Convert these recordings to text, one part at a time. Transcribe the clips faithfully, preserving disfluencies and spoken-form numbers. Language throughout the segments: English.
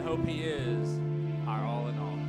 hope he is our all in all.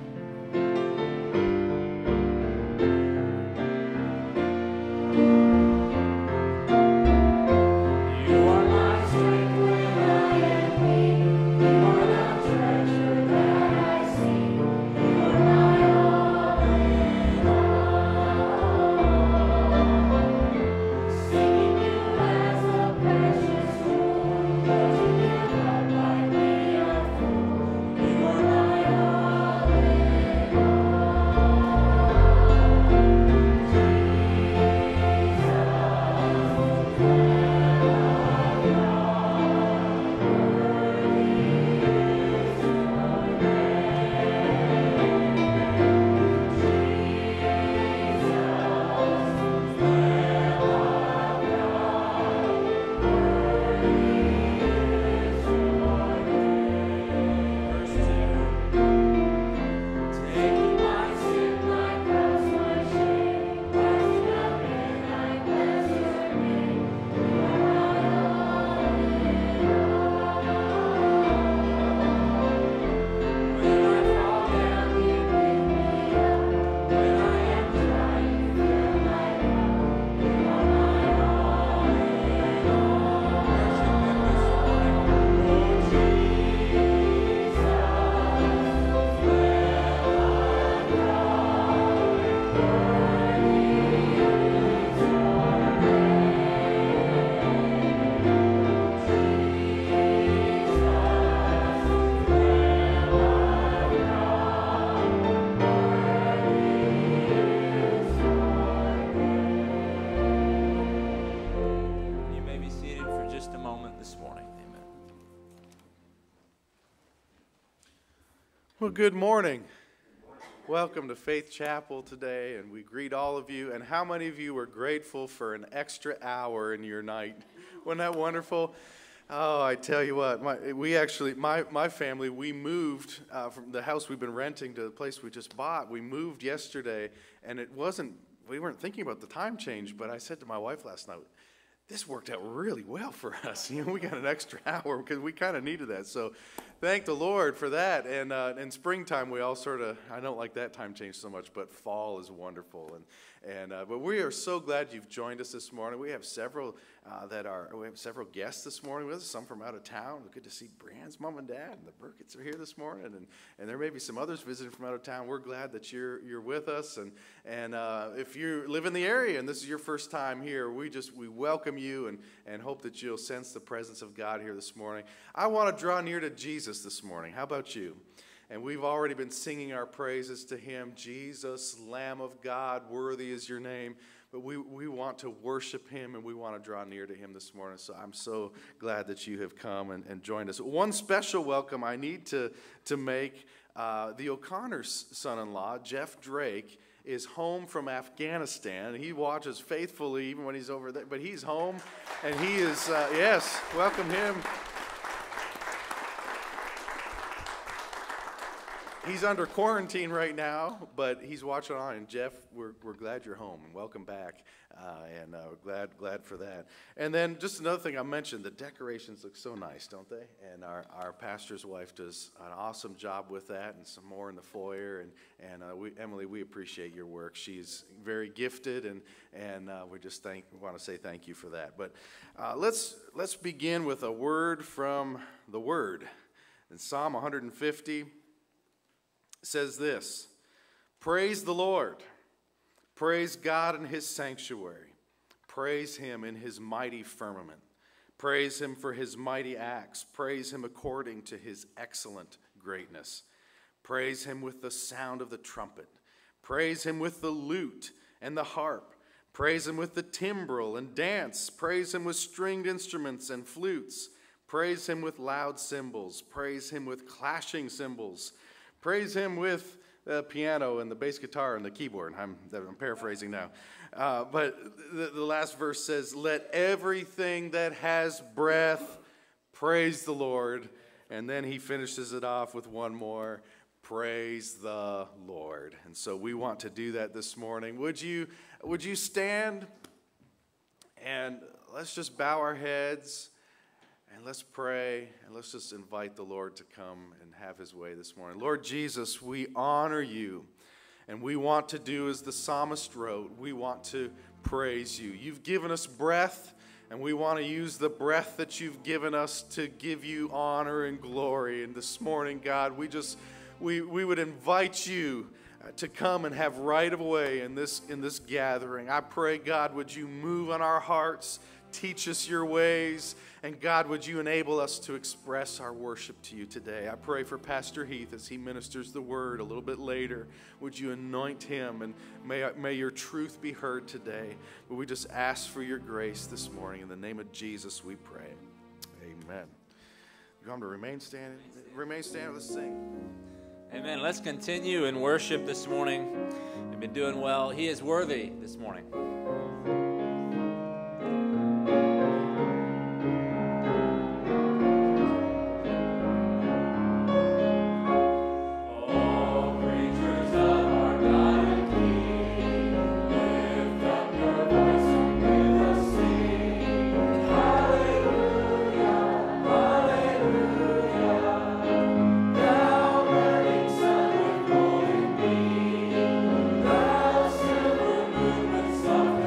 Well, good morning. Welcome to Faith Chapel today, and we greet all of you. And how many of you were grateful for an extra hour in your night? Wasn't that wonderful? Oh, I tell you what, my, we actually, my, my family, we moved uh, from the house we've been renting to the place we just bought. We moved yesterday, and it wasn't, we weren't thinking about the time change, but I said to my wife last night, this worked out really well for us. You know, we got an extra hour because we kind of needed that. So thank the Lord for that. And uh, in springtime, we all sort of, I don't like that time change so much, but fall is wonderful. And and uh, but we are so glad you've joined us this morning. We have several uh, that are, we have several guests this morning with us, some from out of town. Good to see Brand's mom and dad, and the Burketts are here this morning, and, and there may be some others visiting from out of town. We're glad that you're you're with us. And and uh, if you live in the area and this is your first time here, we just we welcome you and and hope that you'll sense the presence of God here this morning. I want to draw near to Jesus this morning. How about you? And we've already been singing our praises to him. Jesus, Lamb of God, worthy is your name. But we, we want to worship him, and we want to draw near to him this morning. So I'm so glad that you have come and, and joined us. One special welcome I need to, to make. Uh, the O'Connor's son-in-law, Jeff Drake, is home from Afghanistan. He watches faithfully even when he's over there. But he's home, and he is, uh, yes, welcome him. He's under quarantine right now, but he's watching on. And Jeff, we're we're glad you're home, and welcome back. Uh, and uh, we're glad glad for that. And then just another thing I mentioned: the decorations look so nice, don't they? And our, our pastor's wife does an awesome job with that, and some more in the foyer. And and uh, we, Emily, we appreciate your work. She's very gifted, and and uh, we just thank want to say thank you for that. But uh, let's let's begin with a word from the Word. In Psalm one fifty. Says this: praise the Lord, praise God in his sanctuary, praise him in his mighty firmament, praise him for his mighty acts, praise him according to his excellent greatness, praise him with the sound of the trumpet, praise him with the lute and the harp, praise him with the timbrel and dance, praise him with stringed instruments and flutes, praise him with loud cymbals, praise him with clashing cymbals, praise him with the piano and the bass guitar and the keyboard. I'm, I'm paraphrasing now. Uh, but the, the last verse says, let everything that has breath praise the Lord. And then he finishes it off with one more, praise the Lord. And so we want to do that this morning. Would you, would you stand and let's just bow our heads And let's pray, and let's just invite the Lord to come and have his way this morning. Lord Jesus, we honor you, and we want to do as the psalmist wrote. We want to praise you. You've given us breath, and we want to use the breath that you've given us to give you honor and glory. And this morning, God, we just, we, we would invite you to come and have right of way in this, in this gathering. I pray, God, would you move on our hearts, teach us your ways, and God, would you enable us to express our worship to you today. I pray for Pastor Heath as he ministers the word a little bit later. Would you anoint him, and may, may your truth be heard today. But we just ask for your grace this morning. In the name of Jesus we pray. Amen. You want to remain standing? Remain standing. Let's sing. Amen. Let's continue in worship this morning. We've been doing well. He is worthy this morning. Some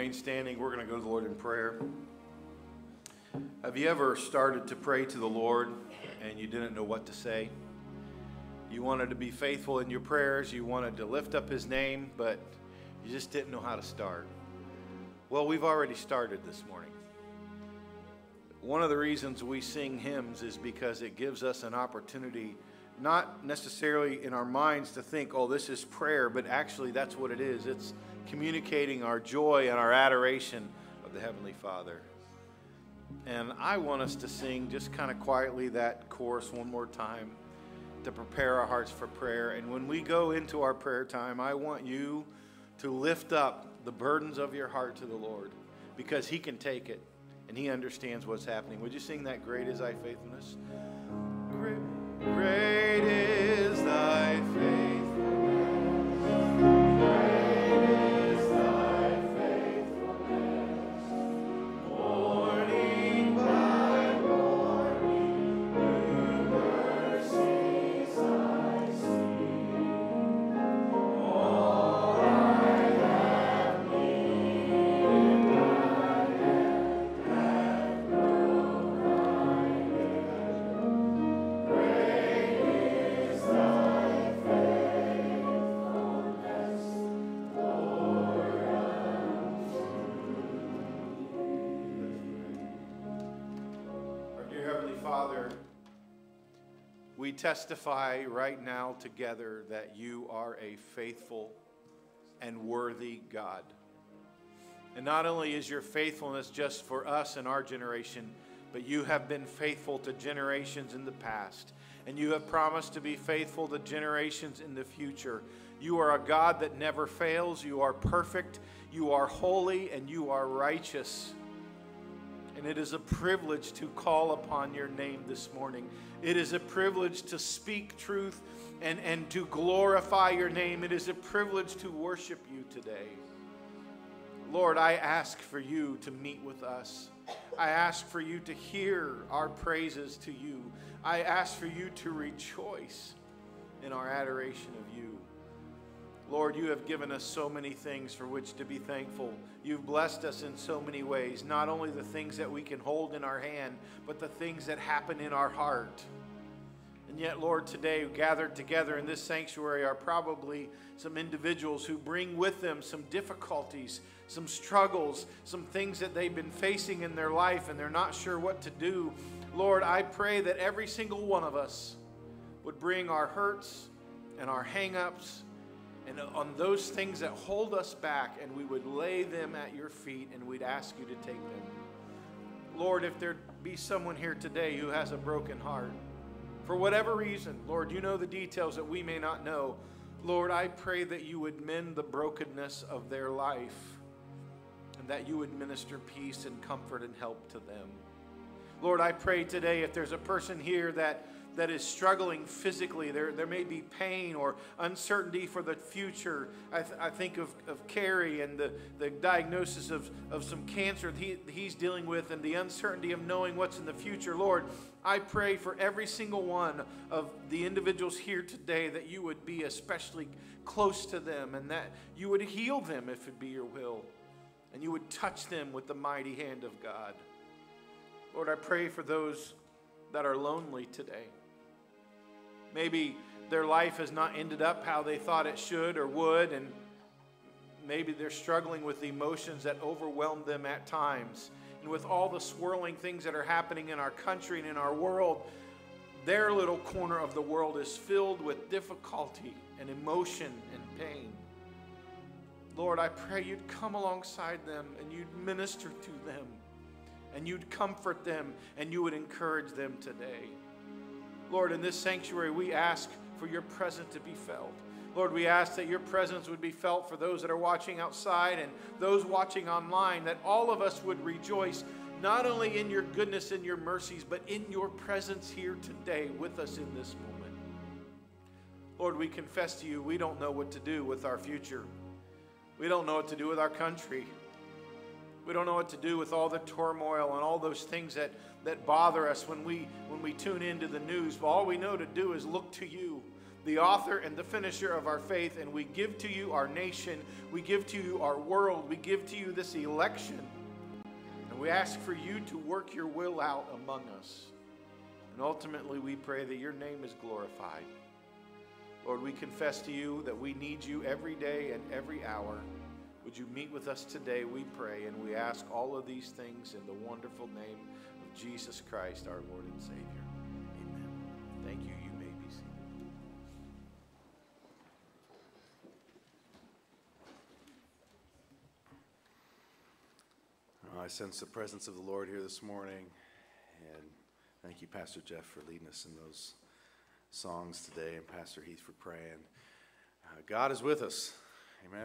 remain standing. We're going to go to the Lord in prayer. Have you ever started to pray to the Lord and you didn't know what to say? You wanted to be faithful in your prayers. You wanted to lift up his name, but you just didn't know how to start. Well, we've already started this morning. One of the reasons we sing hymns is because it gives us an opportunity, not necessarily in our minds to think, oh, this is prayer, but actually that's what it is. It's communicating our joy and our adoration of the Heavenly Father. And I want us to sing just kind of quietly that chorus one more time to prepare our hearts for prayer. And when we go into our prayer time, I want you to lift up the burdens of your heart to the Lord, because he can take it and he understands what's happening. Would you sing that, Great is Thy Faithfulness? Great, great is Thy faithfulness. We testify right now together that you are a faithful and worthy God. And not only is your faithfulness just for us and our generation, but you have been faithful to generations in the past. And you have promised to be faithful to generations in the future. You are a God that never fails. You are perfect. You are holy, and you are righteous. And it is a privilege to call upon your name this morning. It is a privilege to speak truth and, and to glorify your name. It is a privilege to worship you today. Lord, I ask for you to meet with us. I ask for you to hear our praises to you. I ask for you to rejoice in our adoration of you. Lord, you have given us so many things for which to be thankful. You've blessed us in so many ways, not only the things that we can hold in our hand, but the things that happen in our heart. And yet, Lord, today gathered together in this sanctuary are probably some individuals who bring with them some difficulties, some struggles, some things that they've been facing in their life and they're not sure what to do. Lord, I pray that every single one of us would bring our hurts and our hang-ups and on those things that hold us back, and we would lay them at your feet and we'd ask you to take them. Lord, if there be someone here today who has a broken heart, for whatever reason, Lord, you know the details that we may not know. Lord, I pray that you would mend the brokenness of their life and that you would minister peace and comfort and help to them. Lord, I pray today if there's a person here that that is struggling physically, there, there may be pain or uncertainty for the future. I, th- I think of, of Carrie and the, the diagnosis of, of some cancer he, he's dealing with and the uncertainty of knowing what's in the future. Lord, I pray for every single one of the individuals here today that you would be especially close to them and that you would heal them if it be your will, and you would touch them with the mighty hand of God. Lord, I pray for those that are lonely today. Maybe their life has not ended up how they thought it should or would, and maybe they're struggling with the emotions that overwhelm them at times. And with all the swirling things that are happening in our country and in our world, their little corner of the world is filled with difficulty and emotion and pain. Lord, I pray you'd come alongside them and you'd minister to them and you'd comfort them and you would encourage them today. Lord, in this sanctuary, we ask for your presence to be felt. Lord, we ask that your presence would be felt for those that are watching outside and those watching online, that all of us would rejoice not only in your goodness and your mercies, but in your presence here today with us in this moment. Lord, we confess to you, we don't know what to do with our future. We don't know what to do with our country. We don't know what to do with all the turmoil and all those things that, that bother us when we when we tune into the news. But all we know to do is look to you. the author and the finisher of our faith, and we give to you our nation, we give to you our world, we give to you this election, and we ask for you to work your will out among us. And ultimately, we pray that your name is glorified. Lord, we confess to you that we need you every day and every hour. Would you meet with us today, we pray, and we ask all of these things in the wonderful name of Jesus Christ, our Lord and Savior. Amen. Thank you. You may be seated. I sense the presence of the Lord here this morning, and thank you, Pastor Jeff, for leading us in those songs today, and Pastor Heath for praying. Uh, God is with us. Amen.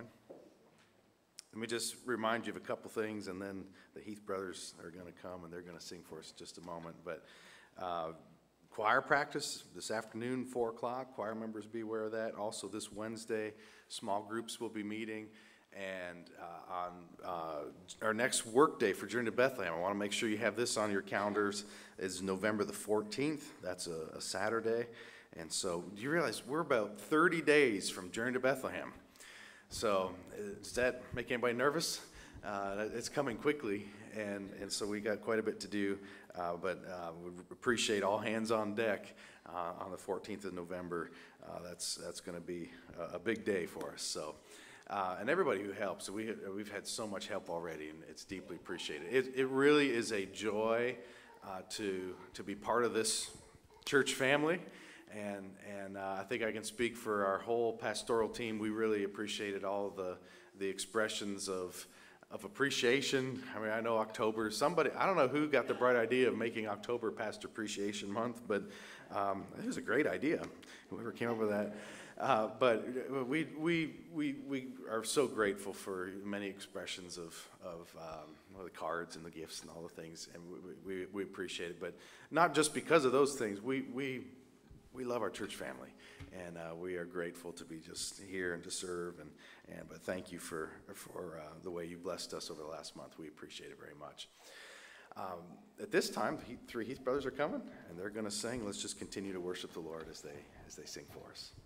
Let me just remind you of a couple things, and then the Heath brothers are going to come, and they're going to sing for us in just a moment. But uh, choir practice this afternoon, four o'clock. Choir members, be aware of that. Also this Wednesday, small groups will be meeting. And uh, on uh, our next work day for Journey to Bethlehem, I want to make sure you have this on your calendars, is November the fourteenth. That's a, a Saturday. And so do you realize we're about thirty days from Journey to Bethlehem? So does that make anybody nervous? Uh, it's coming quickly, and, and so we got quite a bit to do, uh, but uh, we appreciate all hands on deck uh, on the fourteenth of November. Uh, that's that's going to be a, a big day for us. So, uh, and everybody who helps. We, we've had so much help already, and it's deeply appreciated. It, it really is a joy uh, to, to be part of this church family. And and uh, I think I can speak for our whole pastoral team. We really appreciated all the the expressions of of appreciation. I mean, I know October, somebody, I don't know who got the bright idea of making October Pastor Appreciation Month, but um, it was a great idea, whoever came up with that. Uh, but we we we we are so grateful for many expressions of of um, well, the cards and the gifts and all the things, and we, we we appreciate it. But not just because of those things. We we We love our church family, and uh, we are grateful to be just here and to serve. And, and but thank you for for uh, the way you blessed us over the last month. We appreciate it very much. Um, at this time, the three Heath brothers are coming, and they're going to sing. Let's just continue to worship the Lord as they as they sing for us.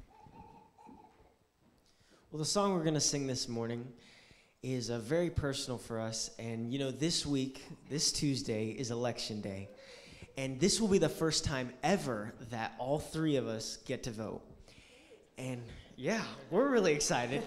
Well, the song we're going to sing this morning is uh, very personal for us. And you know, this week, this Tuesday is Election Day. And this will be the first time ever that all three of us get to vote. And yeah, we're really excited.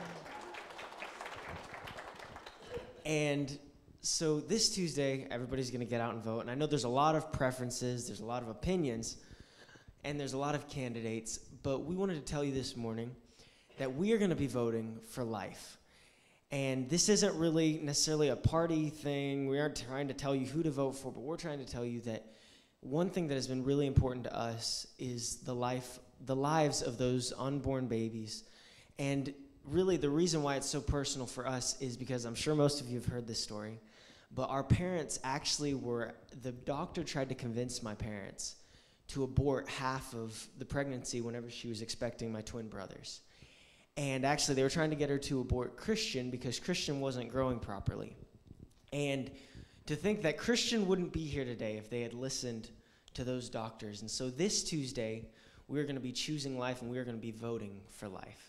And so this Tuesday, everybody's going to get out and vote. And I know there's a lot of preferences, there's a lot of opinions, and there's a lot of candidates. But we wanted to tell you this morning that we are going to be voting for life. And this isn't really necessarily a party thing. We aren't trying to tell you who to vote for, but we're trying to tell you that one thing that has been really important to us is the life, the lives of those unborn babies. And really the reason why it's so personal for us is because I'm sure most of you have heard this story, but our parents actually were, the doctor tried to convince my parents to abort half of the pregnancy whenever she was expecting my twin brothers. And actually they were trying to get her to abort Christian because Christian wasn't growing properly. And to think that Christian wouldn't be here today if they had listened to those doctors. And so this Tuesday, we're going to be choosing life, and we're going to be voting for life.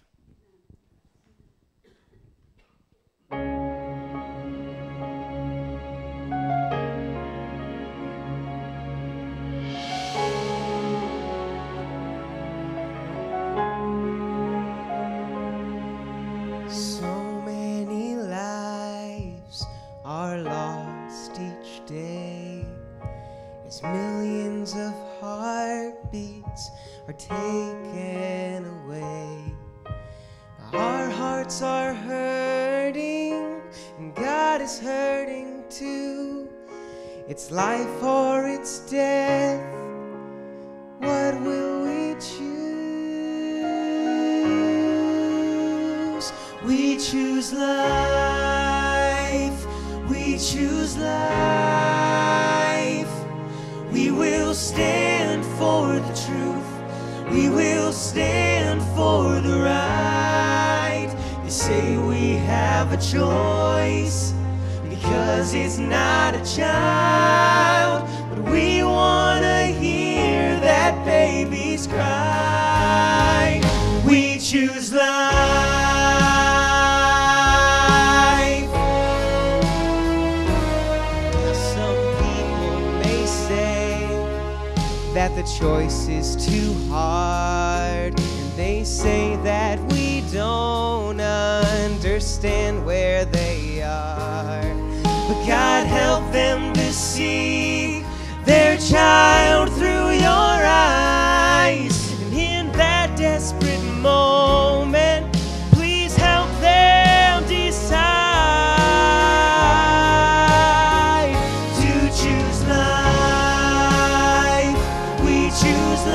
So many lives are lost each day as millions of heartbeats are taken away. Our hearts are hurting, and God is hurting too. It's life or it's death. What will we choose? We choose life. We choose life. We will stand for the truth. We will stand for the right. They say we have a choice because it's not a child, but we want to hear that baby's cry. that the choice is too hard, and they say that we don't understand where they are. But God, help them to see their child through your eyes, and in that desperate moment, please help them decide to choose life. We choose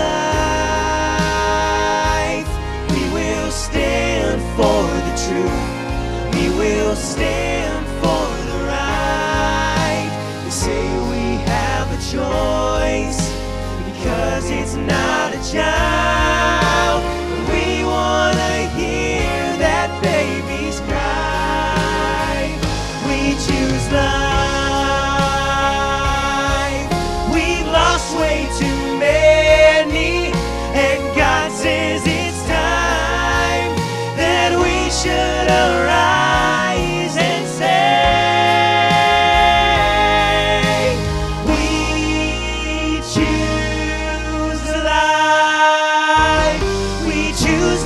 life. We will stand for the truth. We will stand for the right. They say we have a choice because it's not a child. We want to hear that baby's cry. We choose life. We've lost way too many, and God says it's time that we should arise and say, we choose life. We choose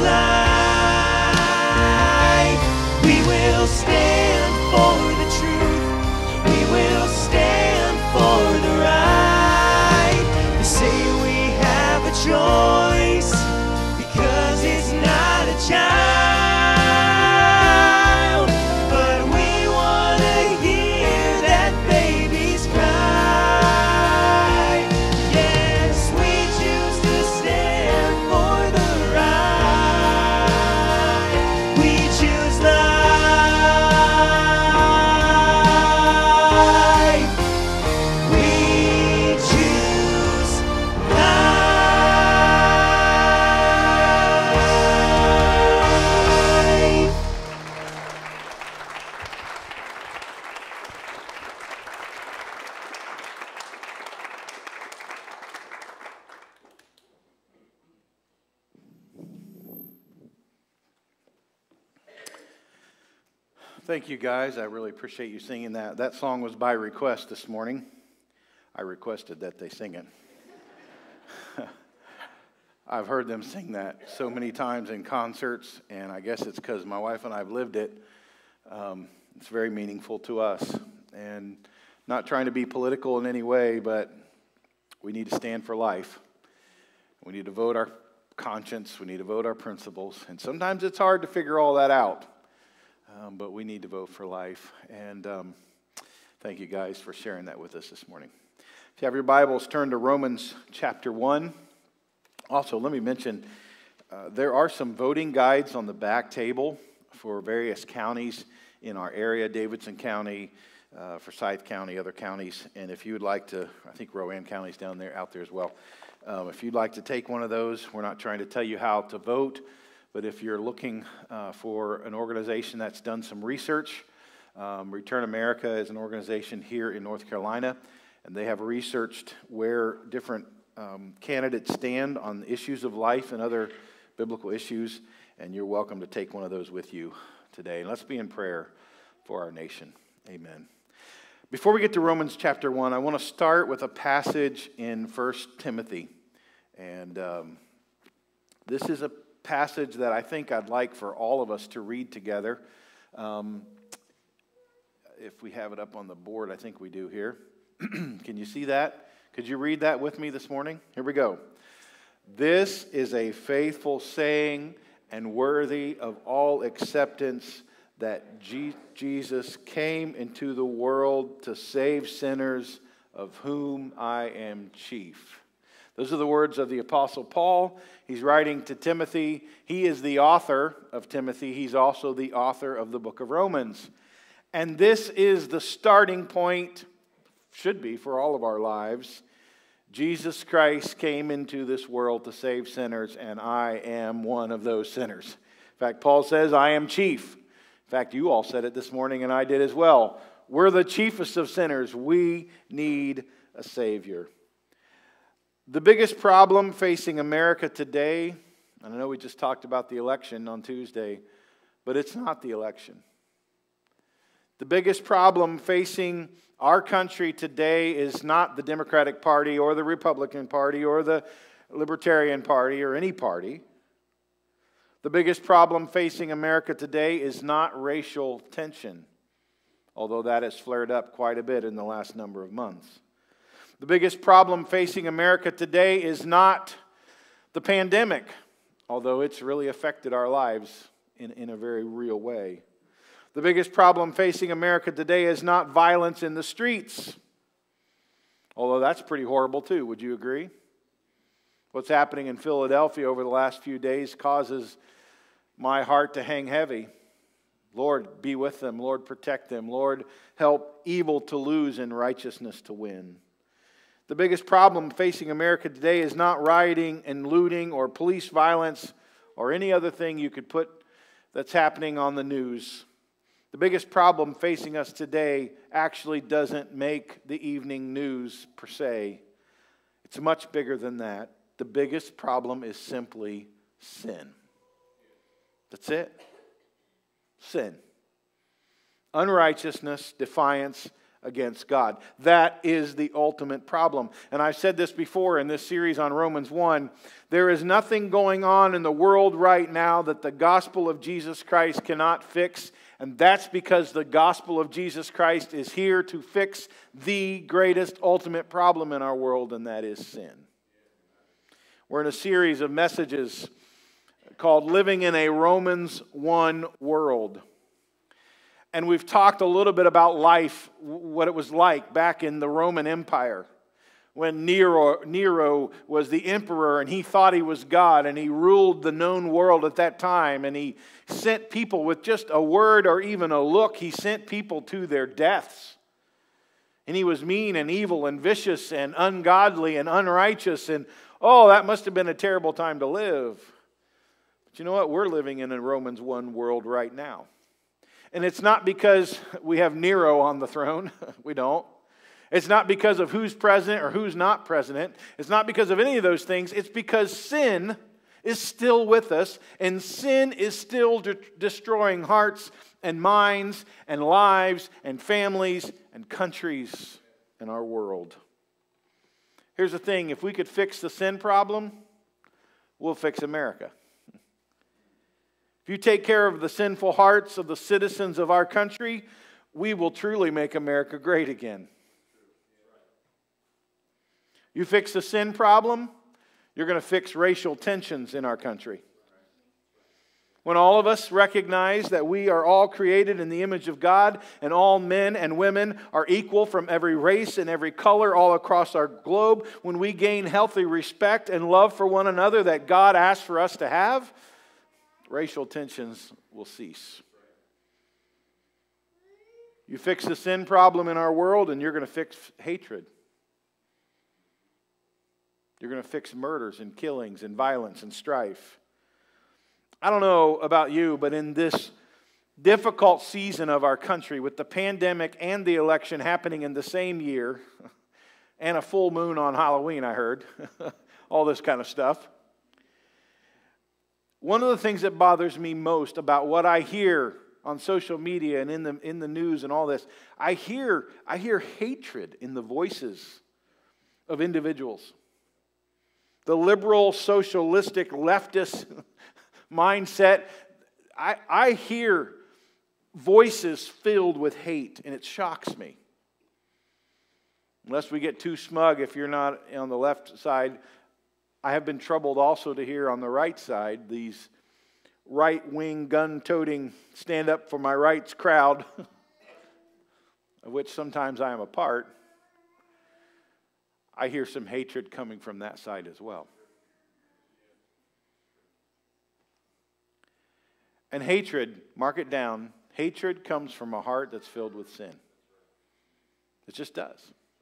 life. We will stand for the truth. We will stand for the right. They say we have a choice because it's not a child, but we want to hear that baby's cry. Yes, we choose to stand for the right. We choose life. We choose life. Thank you, guys. I really appreciate you singing that. That song was by request this morning. I requested that they sing it. I've heard them sing that so many times in concerts, and I guess it's because my wife and I have lived it. Um, it's very meaningful to us. And not trying to be political in any way, but we need to stand for life. We need to vote our conscience. We need to vote our principles. And sometimes it's hard to figure all that out. Um, but we need to vote for life. And um, thank you guys for sharing that with us this morning. If you have your Bibles, turn to Romans chapter one. Also, let me mention, uh, there are some voting guides on the back table for various counties in our area, Davidson County, uh, Forsyth County, other counties. And if you would like to, I think Rowan County's down there, out there as well. Um, if you'd like to take one of those, we're not trying to tell you how to vote. But if you're looking uh, for an organization that's done some research, um, Return America is an organization here in North Carolina, and they have researched where different um, candidates stand on issues of life and other biblical issues, and you're welcome to take one of those with you today. And let's be in prayer for our nation. Amen. Before we get to Romans chapter one, I want to start with a passage in First Timothy. And um, this is a passage that I think I'd like for all of us to read together. Um, if we have it up on the board, I think we do here. Can you see that? Could you read that with me this morning? Here we go. This is a faithful saying and worthy of all acceptance, that G- Jesus came into the world to save sinners, of whom I am chief. Those are the words of the Apostle Paul. He's writing to Timothy. He is the author of Timothy. He's also the author of the book of Romans. And this is the starting point, should be for all of our lives. Jesus Christ came into this world to save sinners, and I am one of those sinners. In fact, Paul says, I am chief. In fact, you all said it this morning, and I did as well. We're the chiefest of sinners. We need a Savior. The biggest problem facing America today, and I know we just talked about the election on Tuesday, but it's not the election. The biggest problem facing our country today is not the Democratic Party or the Republican Party or the Libertarian Party or any party. The biggest problem facing America today is not racial tension, although that has flared up quite a bit in the last number of months. The biggest problem facing America today is not the pandemic, although it's really affected our lives in, in a very real way. The biggest problem facing America today is not violence in the streets, although that's pretty horrible too, would you agree? What's happening in Philadelphia over the last few days causes my heart to hang heavy. Lord, be with them. Lord, protect them. Lord, help evil to lose and righteousness to win. The biggest problem facing America today is not rioting and looting or police violence or any other thing you could put that's happening on the news. The biggest problem facing us today actually doesn't make the evening news per se. It's much bigger than that. The biggest problem is simply sin. That's it. Sin. Unrighteousness, defiance against God. That is the ultimate problem. And I've said this before in this series on Romans one. There is nothing going on in the world right now that the gospel of Jesus Christ cannot fix. And that's because the gospel of Jesus Christ is here to fix the greatest ultimate problem in our world, and that is sin. We're in a series of messages called Living in a Romans one World. And we've talked a little bit about life, what it was like back in the Roman Empire, when Nero, Nero was the emperor and he thought he was God and he ruled the known world at that time, and he sent people with just a word or even a look, he sent people to their deaths. And he was mean and evil and vicious and ungodly and unrighteous, and oh, that must have been a terrible time to live. But you know what? We're living in a Romans one world right now. And it's not because we have Nero on the throne. We don't. It's not because of who's president or who's not president. It's not because of any of those things. It's because sin is still with us, and sin is still de- destroying hearts and minds and lives and families and countries in our world. Here's the thing. If we could fix the sin problem, we'll fix America. If you take care of the sinful hearts of the citizens of our country, we will truly make America great again. You fix the sin problem, you're going to fix racial tensions in our country. When all of us recognize that we are all created in the image of God and all men and women are equal from every race and every color all across our globe, when we gain healthy respect and love for one another that God asked for us to have, racial tensions will cease. You fix the sin problem in our world and you're going to fix hatred. You're going to fix murders and killings and violence and strife. I don't know about you, but in this difficult season of our country, with the pandemic and the election happening in the same year, and a full moon on Halloween, I heard, all this kind of stuff, one of the things that bothers me most about what I hear on social media and in the in the news and all this, I hear I hear hatred in the voices of individuals. The liberal, socialistic, leftist mindset, I, I hear voices filled with hate, and it shocks me. Unless we get too smug, if you're not on the left side, I have been troubled also to hear on the right side these right-wing, gun-toting, stand-up-for-my-rights crowd, of which sometimes I am a part. I hear some hatred coming from that side as well. And hatred, mark it down, hatred comes from a heart that's filled with sin. It just does.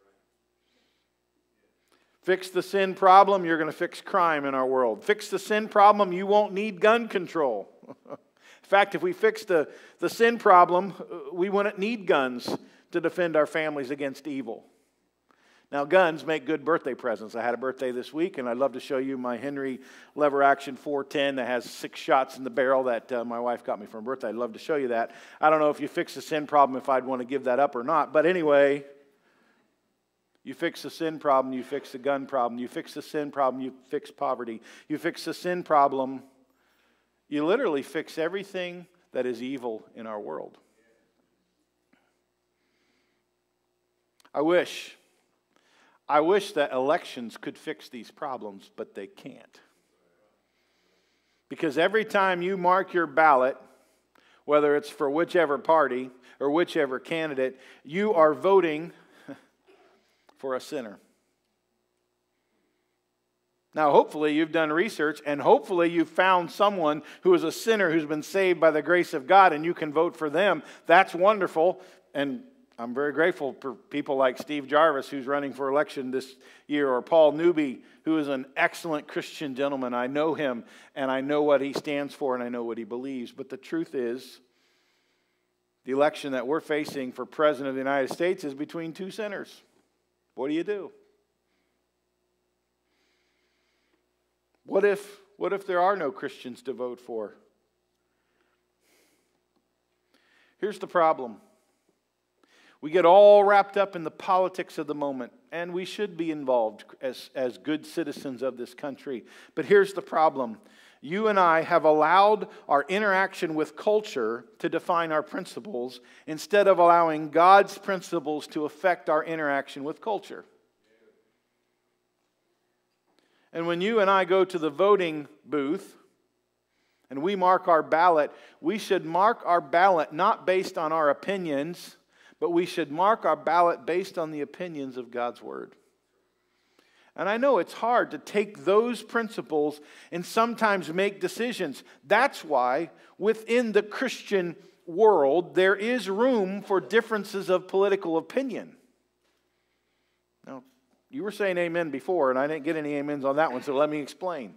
Fix the sin problem, you're going to fix crime in our world. Fix the sin problem, you won't need gun control. In fact, if we fix the, the sin problem, we wouldn't need guns to defend our families against evil. Now, guns make good birthday presents. I had a birthday this week, and I'd love to show you my Henry lever action four ten that has six shots in the barrel that uh, my wife got me for my birthday. I'd love to show you that. I don't know if you fix the sin problem, if I'd want to give that up or not. But anyway, you fix the sin problem, you fix the gun problem. You fix the sin problem, you fix poverty. You fix the sin problem, you literally fix everything that is evil in our world. I wish... I wish that elections could fix these problems, but they can't. Because every time you mark your ballot, whether it's for whichever party or whichever candidate, you are voting for a sinner. Now, hopefully you've done research, and hopefully you've found someone who is a sinner who's been saved by the grace of God, and you can vote for them. That's wonderful, and I'm very grateful for people like Steve Jarvis, who's running for election this year, or Paul Newby, who is an excellent Christian gentleman. I know him, and I know what he stands for, and I know what he believes. But the truth is, the election that we're facing for President of the United States is between two sinners. What do you do? What if, what if there are no Christians to vote for? Here's the problem. We get all wrapped up in the politics of the moment, and we should be involved as, as good citizens of this country. But here's the problem. You and I have allowed our interaction with culture to define our principles instead of allowing God's principles to affect our interaction with culture. And when you and I go to the voting booth and we mark our ballot, we should mark our ballot not based on our opinions, but we should mark our ballot based on the opinions of God's Word. And I know it's hard to take those principles and sometimes make decisions. That's why within the Christian world, there is room for differences of political opinion. Now, you were saying amen before, and I didn't get any amens on that one, so let me explain.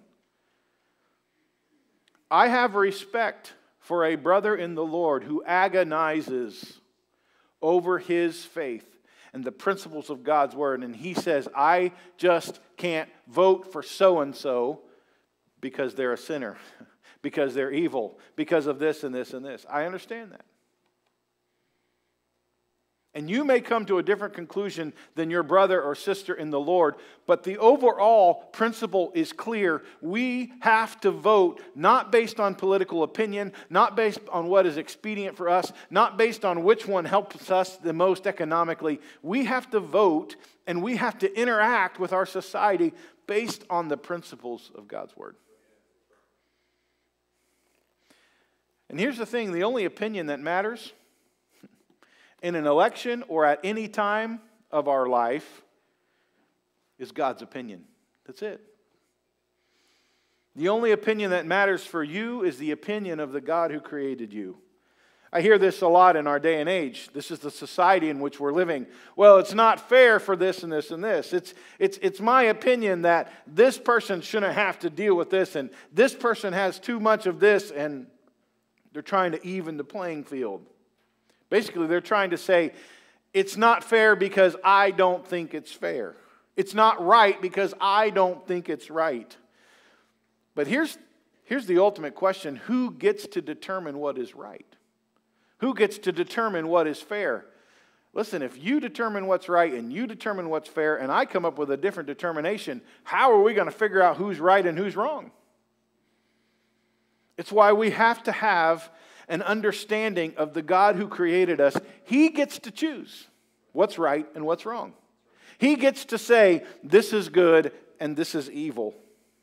I have respect for a brother in the Lord who agonizes over his faith and the principles of God's Word. And he says, I just can't vote for so-and-so because they're a sinner, because they're evil, because of this and this and this. I understand that. And you may come to a different conclusion than your brother or sister in the Lord, but the overall principle is clear. We have to vote not based on political opinion, not based on what is expedient for us, not based on which one helps us the most economically. We have to vote and we have to interact with our society based on the principles of God's Word. And here's the thing, the only opinion that matters in an election or at any time of our life is God's opinion. That's it. The only opinion that matters for you is the opinion of the God who created you. I hear this a lot in our day and age. This is the society in which we're living. Well, it's not fair for this and this and this. It's, it's, it's my opinion that this person shouldn't have to deal with this, and this person has too much of this, and they're trying to even the playing field. Basically, they're trying to say, it's not fair because I don't think it's fair. It's not right because I don't think it's right. But here's, here's the ultimate question. Who gets to determine what is right? Who gets to determine what is fair? Listen, if you determine what's right and you determine what's fair and I come up with a different determination, how are we going to figure out who's right and who's wrong? It's why we have to have an understanding of the God who created us. He gets to choose what's right and what's wrong. He gets to say, this is good and this is evil.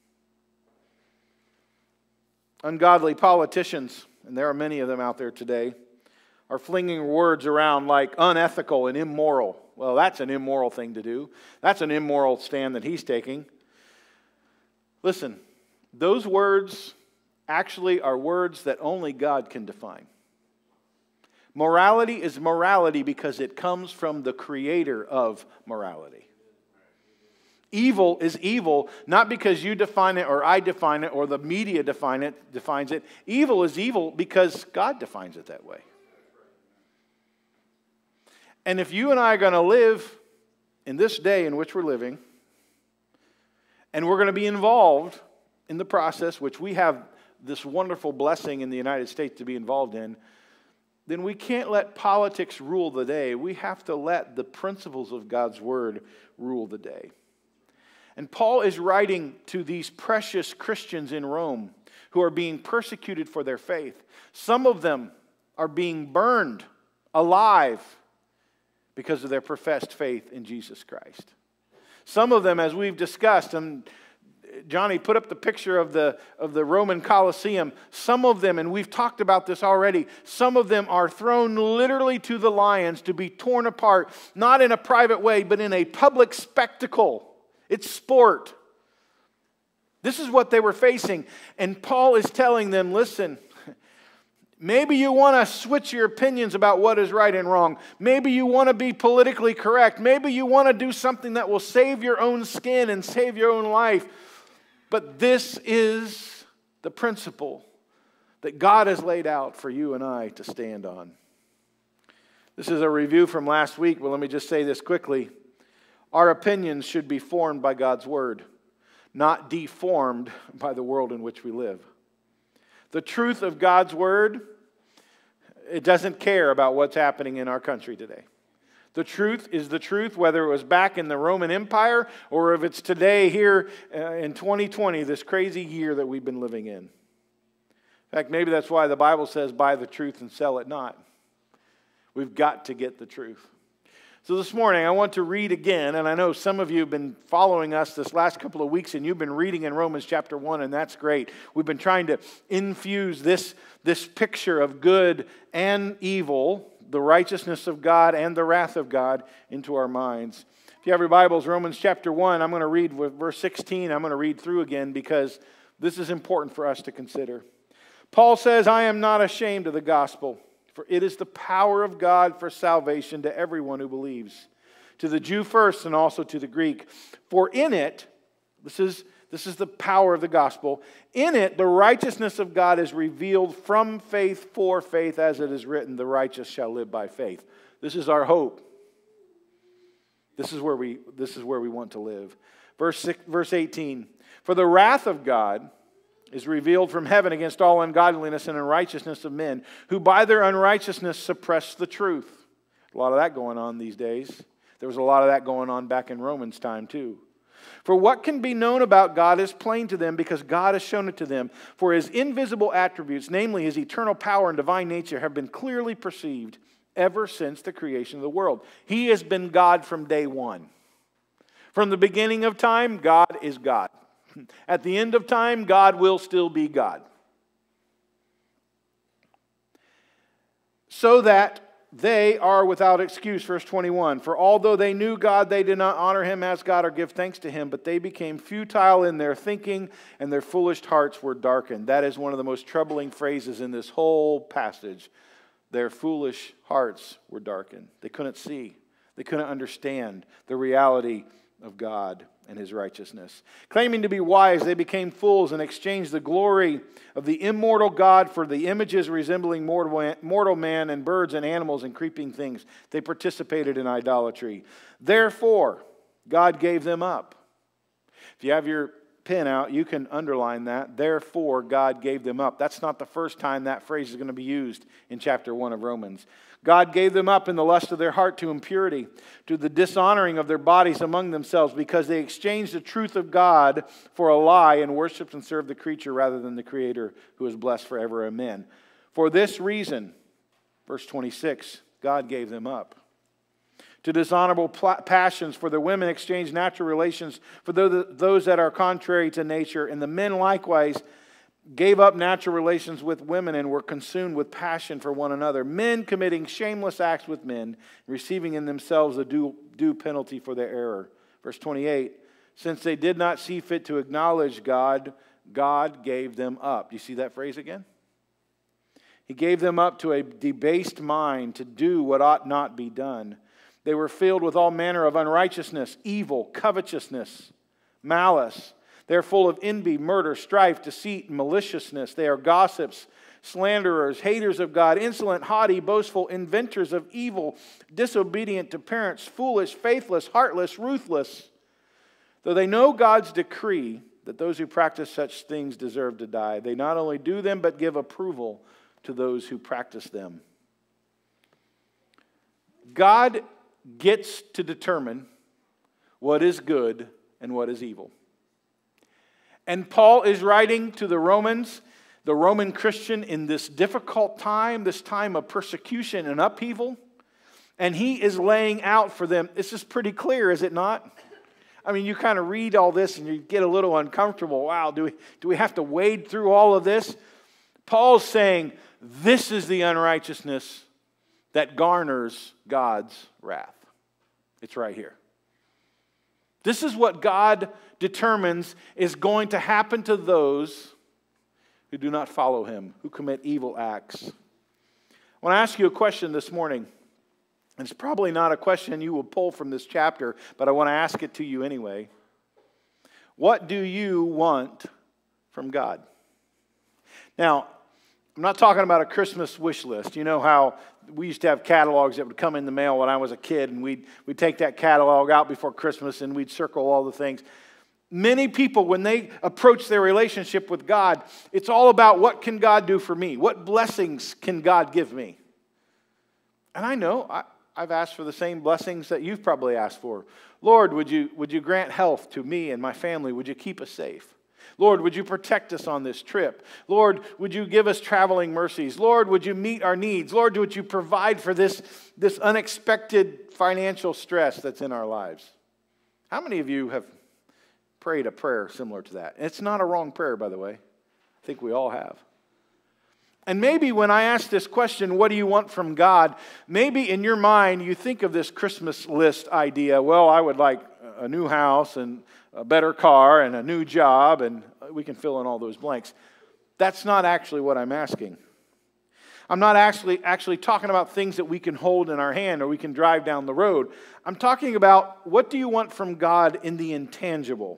Ungodly politicians, and there are many of them out there today, are flinging words around like unethical and immoral. Well, that's an immoral thing to do. That's an immoral stand that he's taking. Listen, those words actually are words that only God can define. Morality is morality because it comes from the creator of morality. Evil is evil not because you define it or I define it or the media define it, defines it. Evil is evil because God defines it that way. And if you and I are going to live in this day in which we're living, and we're going to be involved in the process, which we have this wonderful blessing in the United States to be involved in, then we can't let politics rule the day. We have to let the principles of God's Word rule the day. And Paul is writing to these precious Christians in Rome who are being persecuted for their faith. Some of them are being burned alive because of their professed faith in Jesus Christ. Some of them, as we've discussed, and Johnny put up the picture of the, of the Roman Colosseum. Some of them, and we've talked about this already, some of them are thrown literally to the lions to be torn apart, not in a private way, but in a public spectacle. It's sport. This is what they were facing. And Paul is telling them, listen, maybe you want to switch your opinions about what is right and wrong. Maybe you want to be politically correct. Maybe you want to do something that will save your own skin and save your own life. But this is the principle that God has laid out for you and I to stand on. This is a review from last week, but let me just say this quickly. Our opinions should be formed by God's Word, not deformed by the world in which we live. The truth of God's Word, it doesn't care about what's happening in our country today. The truth is the truth, whether it was back in the Roman Empire or if it's today here uh, in twenty twenty, this crazy year that we've been living in. In fact, maybe that's why the Bible says, buy the truth and sell it not. We've got to get the truth. So this morning, I want to read again, and I know some of you have been following us this last couple of weeks, and you've been reading in Romans chapter one, and that's great. We've been trying to infuse this, this picture of good and evil, the righteousness of God and the wrath of God, into our minds. If you have your Bibles, Romans chapter one, I'm going to read verse sixteen. I'm going to read through again because this is important for us to consider. Paul says, I am not ashamed of the gospel, for it is the power of God for salvation to everyone who believes, to the Jew first and also to the Greek. For in it, this is, this is the power of the gospel, in it the righteousness of God is revealed from faith for faith, as it is written, the righteous shall live by faith. This is our hope. This is where we, this is where we want to live. Verse, six, verse eighteen, for the wrath of God is revealed from heaven against all ungodliness and unrighteousness of men, who by their unrighteousness suppress the truth. A lot of that going on these days. There was a lot of that going on back in Romans' time too. For what can be known about God is plain to them, because God has shown it to them. For His invisible attributes, namely His eternal power and divine nature, have been clearly perceived ever since the creation of the world. He has been God from day one. From the beginning of time, God is God. At the end of time, God will still be God. So that they are without excuse, verse twenty-one. For although they knew God, they did not honor Him as God or give thanks to Him, but they became futile in their thinking, and their foolish hearts were darkened. That is one of the most troubling phrases in this whole passage. Their foolish hearts were darkened. They couldn't see. They couldn't understand the reality of God and His righteousness. Claiming to be wise, they became fools and exchanged the glory of the immortal God for the images resembling mortal man and birds and animals and creeping things. They participated in idolatry. Therefore, God gave them up. If you have your pen out, you can underline that. Therefore, God gave them up. That's not the first time that phrase is going to be used in chapter one of Romans. God gave them up in the lust of their heart to impurity, to the dishonoring of their bodies among themselves, because they exchanged the truth of God for a lie and worshipped and served the creature rather than the Creator, who is blessed forever. Amen. For this reason, verse twenty-six, God gave them up. To dishonorable passions, for the women exchanged natural relations for those that are contrary to nature, and the men likewise gave up natural relations with women and were consumed with passion for one another, men committing shameless acts with men, receiving in themselves a due, due penalty for their error. Verse twenty-eight, since they did not see fit to acknowledge God, God gave them up. Do you see that phrase again? He gave them up to a debased mind to do what ought not be done. They were filled with all manner of unrighteousness, evil, covetousness, malice. They are full of envy, murder, strife, deceit, and maliciousness. They are gossips, slanderers, haters of God, insolent, haughty, boastful, inventors of evil, disobedient to parents, foolish, faithless, heartless, ruthless. Though they know God's decree that those who practice such things deserve to die, they not only do them, but give approval to those who practice them. God gets to determine what is good and what is evil. And Paul is writing to the Romans, the Roman Christian, in this difficult time, this time of persecution and upheaval. And he is laying out for them. This is pretty clear, is it not? I mean, you kind of read all this and you get a little uncomfortable. Wow, do we, do we have to wade through all of this? Paul's saying, this is the unrighteousness that garners God's wrath. It's right here. This is what God determines is going to happen to those who do not follow him, who commit evil acts. I want to ask you a question this morning. And it's probably not a question you will pull from this chapter, but I want to ask it to you anyway. What do you want from God? Now, I'm not talking about a Christmas wish list. You know how we used to have catalogs that would come in the mail when I was a kid, and we'd, we'd take that catalog out before Christmas, and we'd circle all the things. Many people, when they approach their relationship with God, it's all about what can God do for me? What blessings can God give me? And I know, I, I've asked for the same blessings that you've probably asked for. Lord, would you, would you grant health to me and my family? Would you keep us safe? Lord, would you protect us on this trip? Lord, would you give us traveling mercies? Lord, would you meet our needs? Lord, would you provide for this, this unexpected financial stress that's in our lives? How many of you have prayed a prayer similar to that? It's not a wrong prayer, by the way. I think we all have. And maybe when I ask this question, what do you want from God? Maybe in your mind you think of this Christmas list idea. Well, I would like a new house and a better car and a new job, and we can fill in all those blanks. That's not actually what I'm asking. I'm not actually, actually talking about things that we can hold in our hand or we can drive down the road. I'm talking about what do you want from God in the intangible?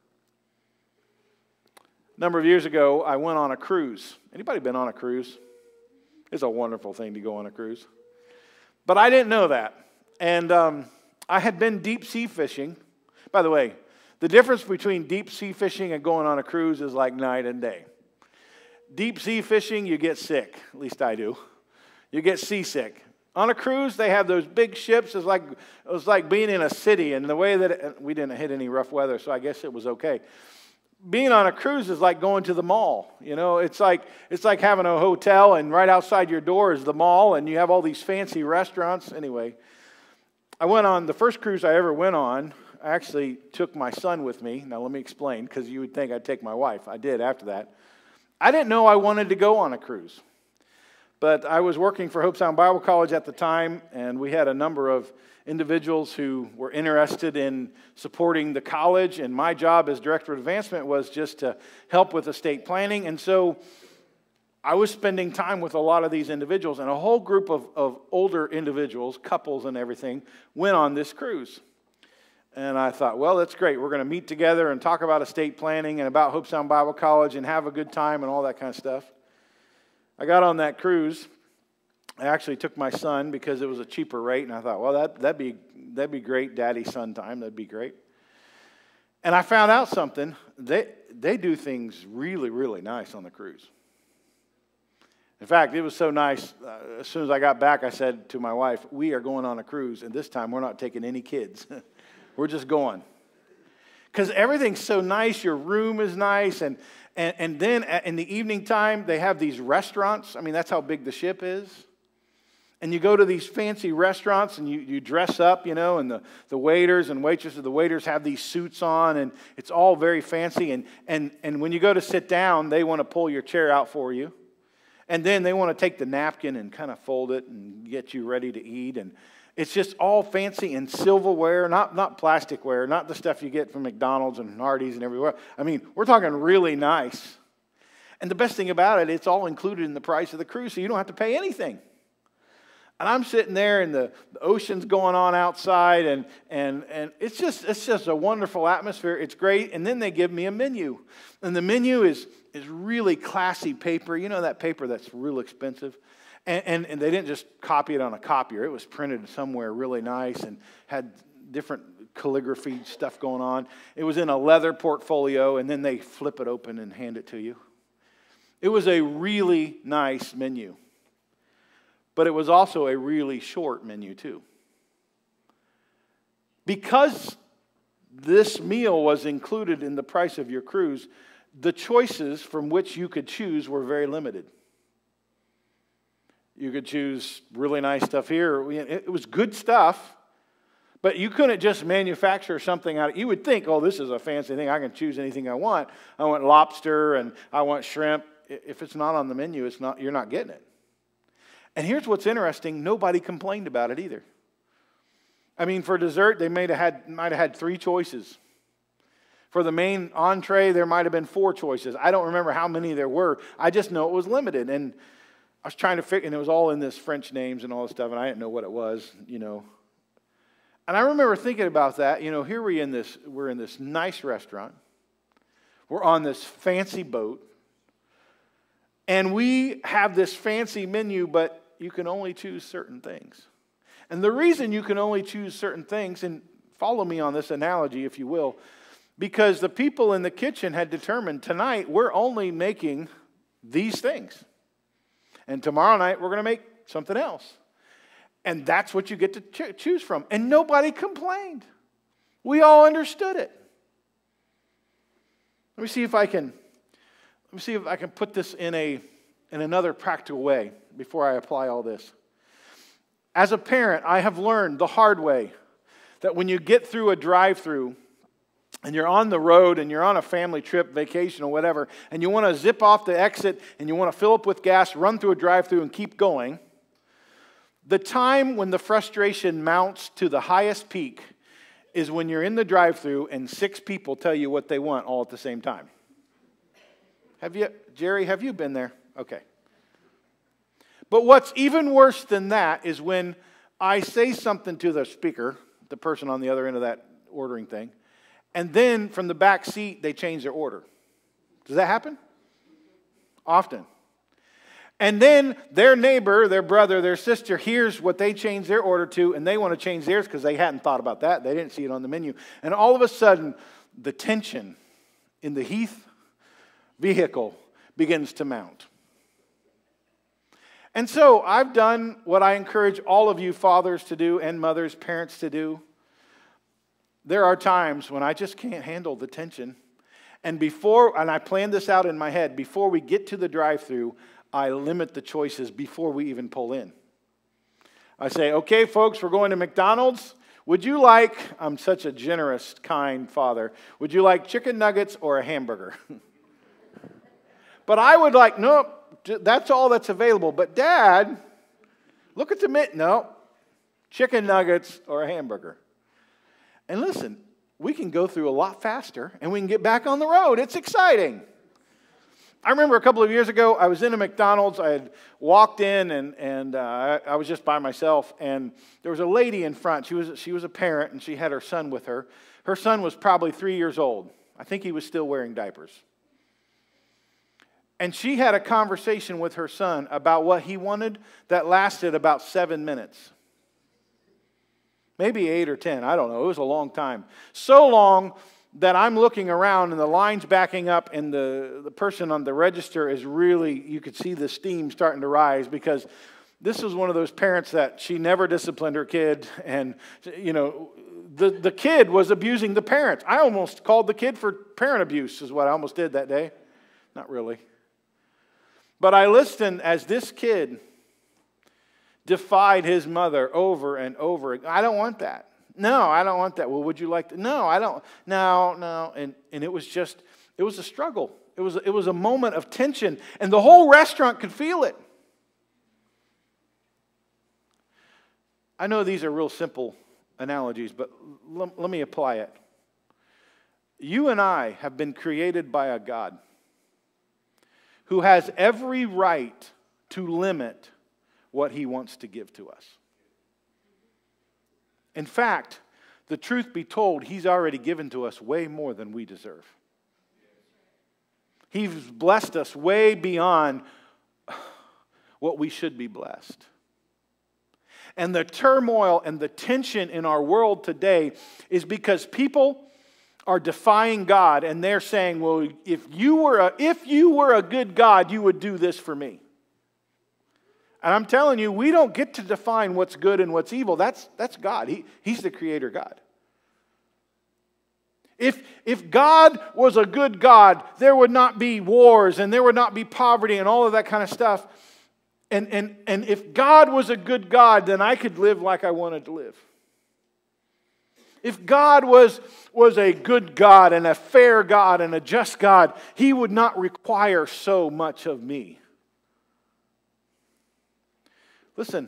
A number of years ago, I went on a cruise. Anybody been on a cruise? It's a wonderful thing to go on a cruise. But I didn't know that. And um, I had been deep sea fishing. By the way, the difference between deep sea fishing and going on a cruise is like night and day. Deep sea fishing, you get sick. At least I do. You get seasick. On a cruise, they have those big ships. It's like, it was like being in a city. And the way that it, we didn't hit any rough weather, so I guess it was okay. Being on a cruise is like going to the mall. You know, it's like it's like having a hotel and right outside your door is the mall and you have all these fancy restaurants. Anyway, I went on the first cruise I ever went on. I actually took my son with me. Now let me explain, because you would think I'd take my wife. I did after that. I didn't know I wanted to go on a cruise. But I was working for Hope Sound Bible College at the time, and we had a number of individuals who were interested in supporting the college, and my job as Director of Advancement was just to help with estate planning. And so I was spending time with a lot of these individuals, and a whole group of, of older individuals, couples and everything, went on this cruise. And I thought, well, that's great. We're going to meet together and talk about estate planning and about Hope Sound Bible College and have a good time and all that kind of stuff. I got on that cruise. I actually took my son because it was a cheaper rate, and I thought, well, that, that'd be that'd be great, daddy-son time. That'd be great. And I found out something. They, they do things really, really nice on the cruise. In fact, it was so nice, uh, as soon as I got back, I said to my wife, we are going on a cruise, and this time we're not taking any kids. We're just going. Because everything's so nice. Your room is nice. And, and, and then in the evening time, they have these restaurants. I mean, that's how big the ship is. And you go to these fancy restaurants and you, you dress up, you know, and the, the waiters and waitresses, the waiters have these suits on, and it's all very fancy. And, and, and when you go to sit down, they want to pull your chair out for you. And then they want to take the napkin and kind of fold it and get you ready to eat. And it's just all fancy and silverware, not, not plasticware, not the stuff you get from McDonald's and Hardee's and everywhere. I mean, we're talking really nice. And the best thing about it, it's all included in the price of the cruise, so you don't have to pay anything. And I'm sitting there, and the, the ocean's going on outside, and and and it's just it's just a wonderful atmosphere. It's great. And then they give me a menu, and the menu is is really classy paper. You know that paper that's real expensive? And, and, and they didn't just copy it on a copier. It was printed somewhere really nice and had different calligraphy stuff going on. It was in a leather portfolio, and then they flip it open and hand it to you. It was a really nice menu. But it was also a really short menu too. Because this meal was included in the price of your cruise, the choices from which you could choose were very limited. You could choose really nice stuff here. It was good stuff, but you couldn't just manufacture something out of it. You would think, oh, this is a fancy thing. I can choose anything I want. I want lobster and I want shrimp. If it's not on the menu, it's not, you're not getting it. And here's what's interesting. Nobody complained about it either. I mean, for dessert, they might have had, might have had three choices. For the main entree, there might have been four choices. I don't remember how many there were. I just know it was limited. And I was trying to figure, and it was all in this French names and all this stuff, and I didn't know what it was, you know. And I remember thinking about that. You know, here we in this, we're in this nice restaurant. We're on this fancy boat. And we have this fancy menu, but you can only choose certain things. And the reason you can only choose certain things, and follow me on this analogy if you will, because the people in the kitchen had determined tonight we're only making these things. And tomorrow night we're going to make something else. And that's what you get to cho- choose from. And nobody complained. We all understood it. Let me see if I can let me see if I can put this in a in another practical way before I apply all this. As a parent, I have learned the hard way that when you get through a drive-through and you're on the road and you're on a family trip, vacation or whatever, and you want to zip off the exit and you want to fill up with gas, run through a drive-through and keep going, the time when the frustration mounts to the highest peak is when you're in the drive-through and six people tell you what they want all at the same time. Have you, Jerry, have you been there? Okay. But what's even worse than that is when I say something to the speaker, the person on the other end of that ordering thing, and then from the back seat they change their order. Does that happen? Often. And then their neighbor, their brother, their sister hears what they changed their order to, and they want to change theirs because they hadn't thought about that. They didn't see it on the menu. And all of a sudden, the tension in the Heath vehicle begins to mount. And so I've done what I encourage all of you fathers to do and mothers, parents to do. There are times when I just can't handle the tension. And before, and I planned this out in my head, before we get to the drive-thru, I limit the choices before we even pull in. I say, okay, folks, we're going to McDonald's. Would you like, I'm such a generous, kind father, would you like chicken nuggets or a hamburger? But I would like, nope. That's all that's available. But Dad, look at the menu. No, chicken nuggets or a hamburger. And listen, we can go through a lot faster and we can get back on the road. It's exciting. I remember a couple of years ago, I was in a McDonald's. I had walked in and, and uh, I was just by myself. And there was a lady in front. She was, she was a parent and she had her son with her. Her son was probably three years old. I think he was still wearing diapers. And she had a conversation with her son about what he wanted that lasted about seven minutes. Maybe eight or ten, I don't know. It was a long time. So long that I'm looking around and the line's backing up and the, the person on the register is really, you could see the steam starting to rise because this was one of those parents that she never disciplined her kid and, you know, the, the kid was abusing the parents. I almost called the kid for parent abuse is what I almost did that day. Not really. But I listened as this kid defied his mother over and over. I don't want that. No, I don't want that. Well, would you like to? No, I don't. No, no. And, and it was just, it was a struggle. It was, it was a moment of tension. And the whole restaurant could feel it. I know these are real simple analogies, but l- let me apply it. You and I have been created by a God who has every right to limit what he wants to give to us. In fact, the truth be told, he's already given to us way more than we deserve. He's blessed us way beyond what we should be blessed. And the turmoil and the tension in our world today is because people are defying God, and they're saying, well, if you were a, if you were a good God, you would do this for me. And I'm telling you, we don't get to define what's good and what's evil. That's, that's God. He, he's the creator God. If, if God was a good God, there would not be wars and there would not be poverty and all of that kind of stuff. And, and, and if God was a good God, then I could live like I wanted to live. If God was, was a good God and a fair God and a just God, He would not require so much of me. Listen,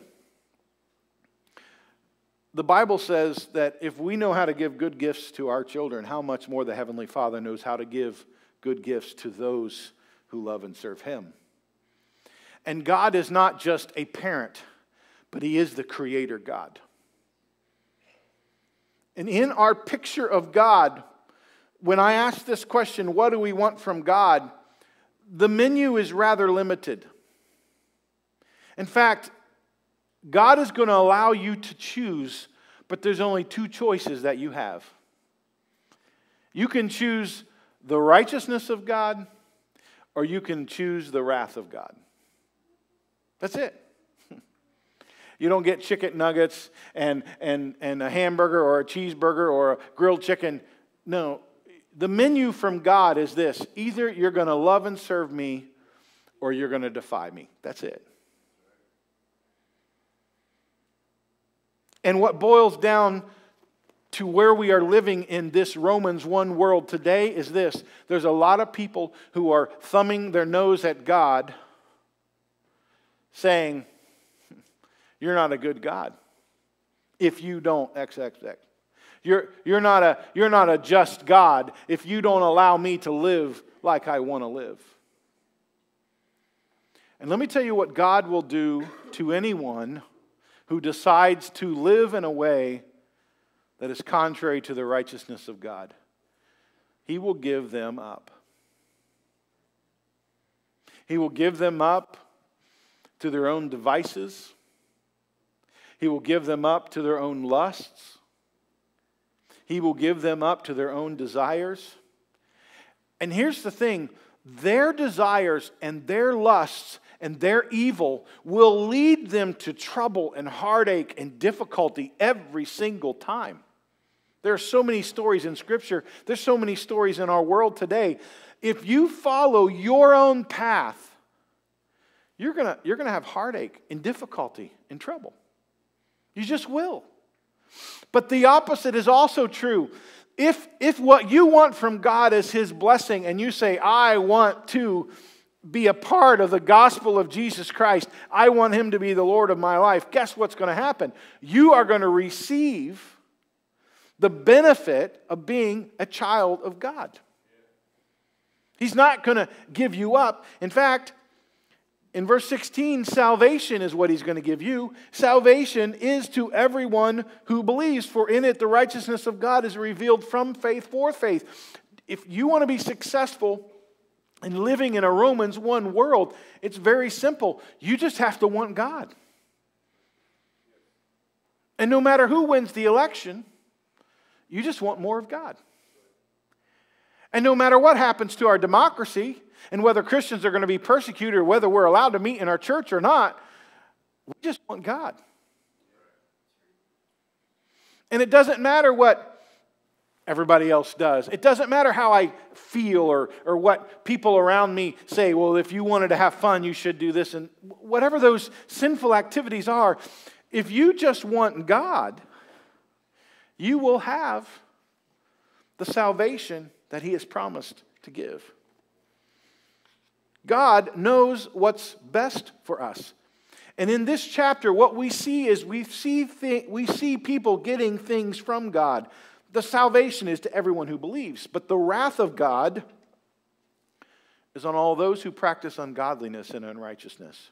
the Bible says that if we know how to give good gifts to our children, how much more the Heavenly Father knows how to give good gifts to those who love and serve Him. And God is not just a parent, but He is the Creator God. And in our picture of God, when I ask this question, what do we want from God? The menu is rather limited. In fact, God is going to allow you to choose, but there's only two choices that you have. You can choose the righteousness of God, or you can choose the wrath of God. That's it. You don't get chicken nuggets and, and, and a hamburger or a cheeseburger or a grilled chicken. No, the menu from God is this. Either you're going to love and serve me, or you're going to defy me. That's it. And what boils down to where we are living in this Romans one world today is this. There's a lot of people who are thumbing their nose at God, saying, you're not a good God if you don't X X X. You're, you're, not a, you're not a just God if you don't allow me to live like I want to live. And let me tell you what God will do to anyone who decides to live in a way that is contrary to the righteousness of God. He will give them up. He will give them up to their own devices. He will give them up to their own lusts. He will give them up to their own desires. And here's the thing, their desires and their lusts and their evil will lead them to trouble and heartache and difficulty every single time. There are so many stories in Scripture. There's so many stories in our world today. If you follow your own path, you're gonna, you're gonna have heartache and difficulty and trouble. You just will. But the opposite is also true. If, if what you want from God is His blessing, and you say, I want to be a part of the gospel of Jesus Christ, I want Him to be the Lord of my life, guess what's going to happen? You are going to receive the benefit of being a child of God. He's not going to give you up. In fact, in verse sixteen, salvation is what He's going to give you. Salvation is to everyone who believes, for in it the righteousness of God is revealed from faith for faith. If you want to be successful in living in a Romans one world, it's very simple. You just have to want God. And no matter who wins the election, you just want more of God. And no matter what happens to our democracy, and whether Christians are going to be persecuted or whether we're allowed to meet in our church or not, we just want God. And it doesn't matter what everybody else does. It doesn't matter how I feel or, or what people around me say, well, if you wanted to have fun, you should do this. And whatever those sinful activities are, if you just want God, you will have the salvation that He has promised to give. God knows what's best for us. And in this chapter, what we see is we see, th- we see people getting things from God. The salvation is to everyone who believes, but the wrath of God is on all those who practice ungodliness and unrighteousness.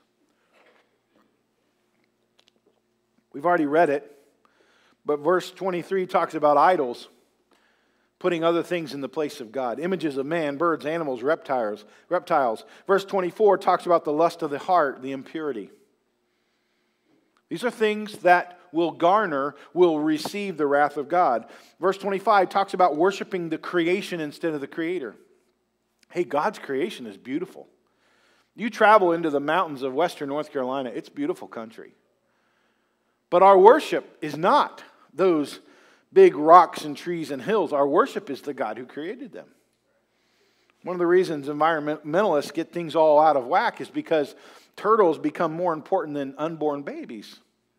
We've already read it, but verse twenty-three talks about idols. putting other things in the place of God. Images of man, birds, animals, reptiles. reptiles. Verse twenty-four talks about the lust of the heart, the impurity. These are things that will garner, will receive the wrath of God. Verse twenty-five talks about worshiping the creation instead of the Creator. Hey, God's creation is beautiful. You travel into the mountains of western North Carolina, it's beautiful country. But our worship is not those big rocks and trees and hills. Our worship is the God who created them. One of the reasons environmentalists get things all out of whack is because turtles become more important than unborn babies.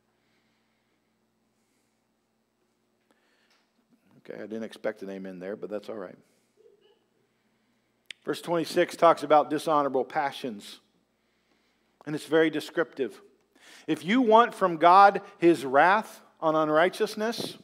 Okay, I didn't expect an amen there, but that's all right. Verse twenty-six talks about dishonorable passions, and it's very descriptive. If you want from God His wrath on unrighteousness,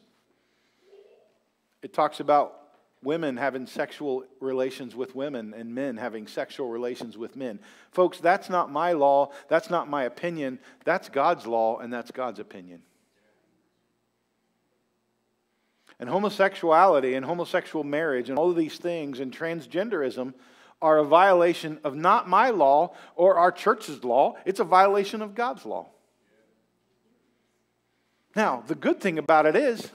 it talks about women having sexual relations with women and men having sexual relations with men. Folks, that's not my law, that's not my opinion, that's God's law and that's God's opinion. And homosexuality and homosexual marriage and all of these things and transgenderism are a violation of not my law or our church's law. It's a violation of God's law. Now, the good thing about it is,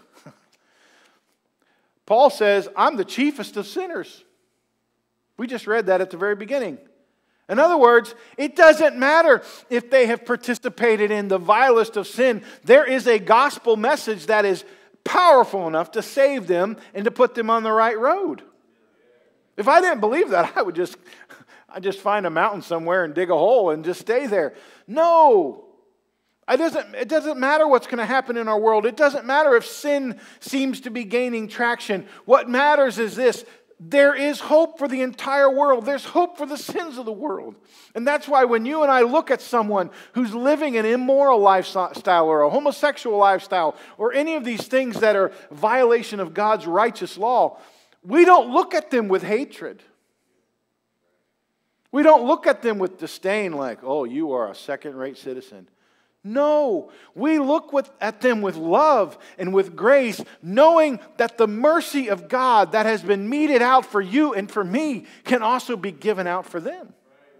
Paul says, I'm the chiefest of sinners. We just read that at the very beginning. In other words, it doesn't matter if they have participated in the vilest of sin. There is a gospel message that is powerful enough to save them and to put them on the right road. If I didn't believe that, I would just, I'd just find a mountain somewhere and dig a hole and just stay there. No. It doesn't, it doesn't matter what's going to happen in our world. It doesn't matter if sin seems to be gaining traction. What matters is this. There is hope for the entire world. There's hope for the sins of the world. And that's why when you and I look at someone who's living an immoral lifestyle or a homosexual lifestyle or any of these things that are a violation of God's righteous law, we don't look at them with hatred. We don't look at them with disdain like, oh, you are a second-rate citizen. No, we look with, at them with love and with grace, knowing that the mercy of God that has been meted out for you and for me can also be given out for them.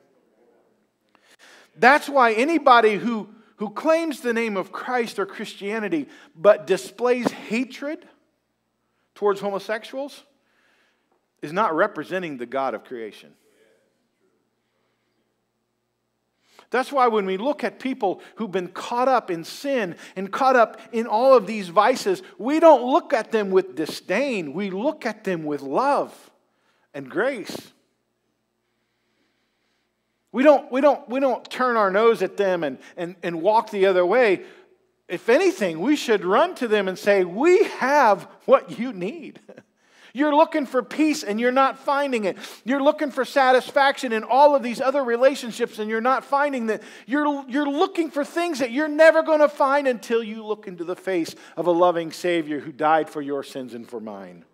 That's why anybody who, who claims the name of Christ or Christianity but displays hatred towards homosexuals is not representing the God of creation. That's why when we look at people who've been caught up in sin and caught up in all of these vices, we don't look at them with disdain. We look at them with love and grace. We don't, we don't, we don't turn our nose at them and, and, and walk the other way. If anything, we should run to them and say, we have what you need. You're looking for peace and you're not finding it. You're looking for satisfaction in all of these other relationships and you're not finding that. You're, you're looking for things that you're never going to find until you look into the face of a loving Savior who died for your sins and for mine.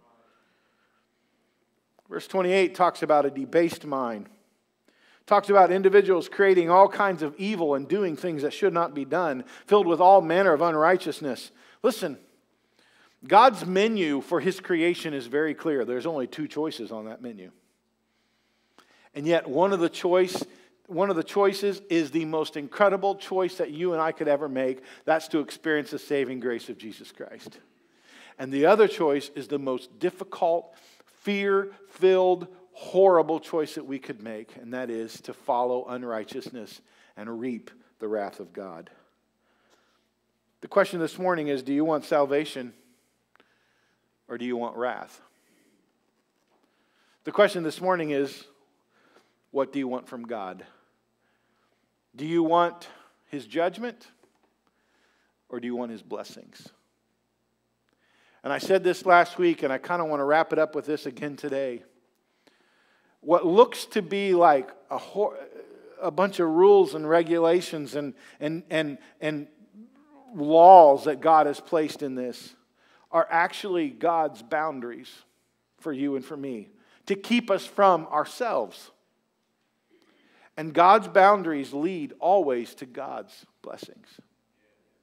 Verse twenty-eight talks about a debased mind. Talks about individuals creating all kinds of evil and doing things that should not be done, filled with all manner of unrighteousness. Listen. God's menu for His creation is very clear. There's only two choices on that menu. And yet one of the choice, one of the choices is the most incredible choice that you and I could ever make. That's to experience the saving grace of Jesus Christ. And the other choice is the most difficult, fear-filled, horrible choice that we could make, and that is to follow unrighteousness and reap the wrath of God. The question this morning is, do you want salvation? Or do you want wrath? The question this morning is, what do you want from God? Do you want His judgment? Or do you want His blessings? And I said this last week, and I kind of want to wrap it up with this again today. What looks to be like a, hor- a bunch of rules and regulations and, and, and, and laws that God has placed in this are actually God's boundaries for you and for me to keep us from ourselves. And God's boundaries lead always to God's blessings.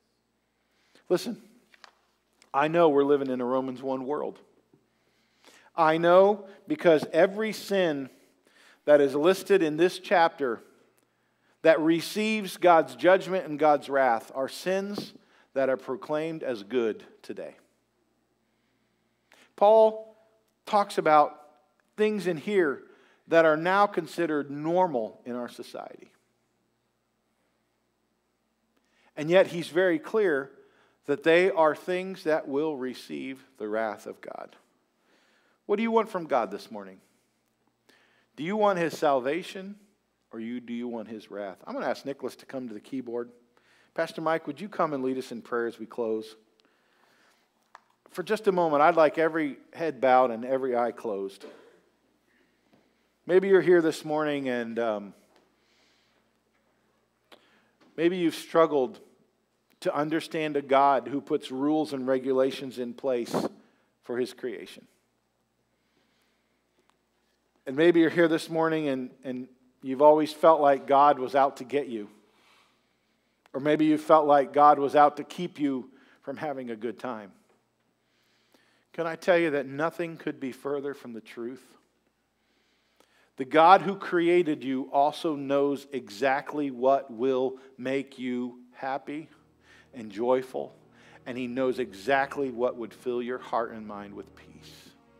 Listen, I know we're living in a Romans one world. I know because every sin that is listed in this chapter that receives God's judgment and God's wrath are sins that are proclaimed as good today. Paul talks about things in here that are now considered normal in our society. And yet he's very clear that they are things that will receive the wrath of God. What do you want from God this morning? Do you want His salvation or you, do you want His wrath? I'm going to ask Nicholas to come to the keyboard. Pastor Mike, would you come and lead us in prayer as we close? For just a moment, I'd like every head bowed and every eye closed. Maybe you're here this morning and um, maybe you've struggled to understand a God who puts rules and regulations in place for His creation. And maybe you're here this morning and, and you've always felt like God was out to get you. Or maybe you felt like God was out to keep you from having a good time. Can I tell you that nothing could be further from the truth? The God who created you also knows exactly what will make you happy and joyful, and He knows exactly what would fill your heart and mind with peace.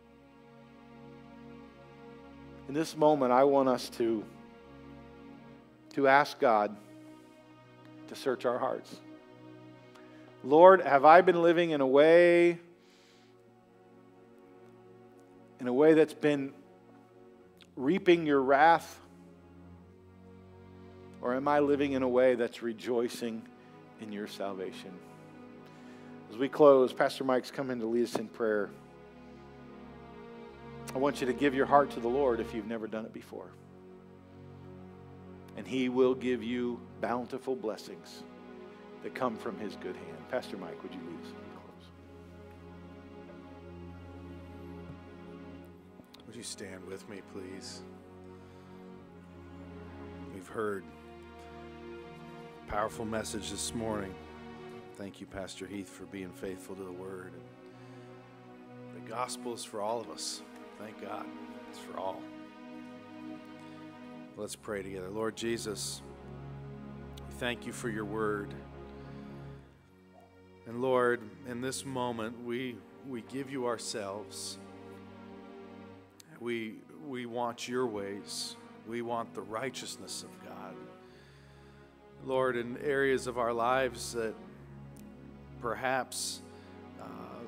In this moment, I want us to, to ask God to search our hearts. Lord, have I been living in a way, in a way that's been reaping your wrath? Or am I living in a way that's rejoicing in your salvation? As we close, Pastor Mike's coming to lead us in prayer. I want you to give your heart to the Lord if you've never done it before. And He will give you bountiful blessings that come from His good hand. Pastor Mike, would you lead us in close? Would you stand with me, please? We've heard a powerful message this morning. Thank you, Pastor Heath, for being faithful to the Word. The gospel is for all of us. Thank God. It's for all. Let's pray together. Lord Jesus, we thank you for your word. And Lord, in this moment, we we give you ourselves. We we want your ways. We want the righteousness of God. Lord, in areas of our lives that perhaps uh,